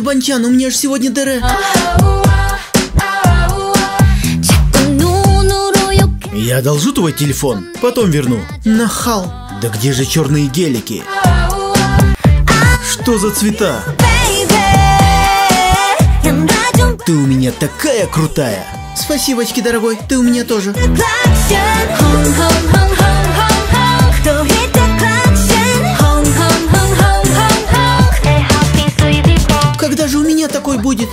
Банчан, у меня же сегодня ДР. Я одолжу твой телефон, потом верну. Нахал. Да где же черные гелики? Что за цвета? Ты у меня такая крутая. Спасибочки, дорогой, ты у меня тоже. Когда же у меня такой будет?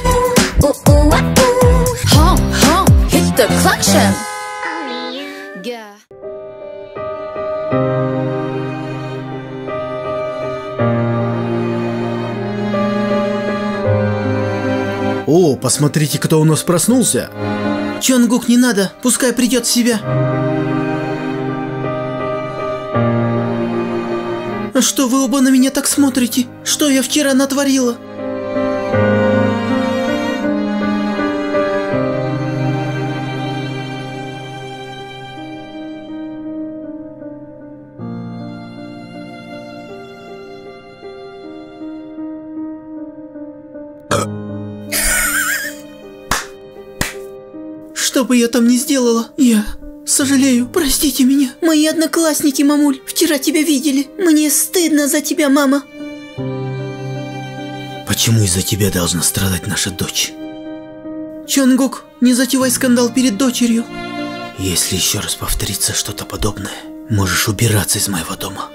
О, посмотрите, кто у нас проснулся. Чонгук, не надо, пускай придет в себя. А что вы оба на меня так смотрите? Что я вчера натворила? Что бы я там ни сделала, я сожалею, простите меня. Мои одноклассники, мамуль, вчера тебя видели. Мне стыдно за тебя, мама. Почему из-за тебя должна страдать наша дочь? Чонгук, не затевай скандал перед дочерью. Если еще раз повторится что-то подобное, можешь убираться из моего дома.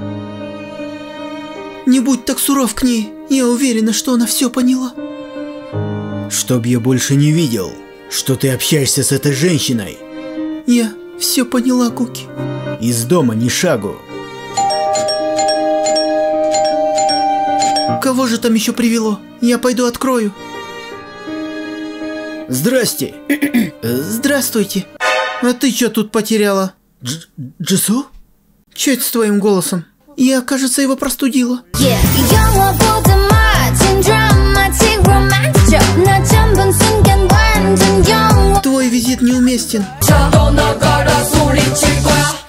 Не будь так суров к ней, я уверена, что она все поняла. Чтоб я больше не видел, что ты общаешься с этой женщиной. Я все поняла, Куки. Из дома ни шагу. Кого же там еще привело? Я пойду открою. Здрасте. Здравствуйте. А ты что тут потеряла? Джису? Че это с твоим голосом? Я, кажется, его простудила. Yeah.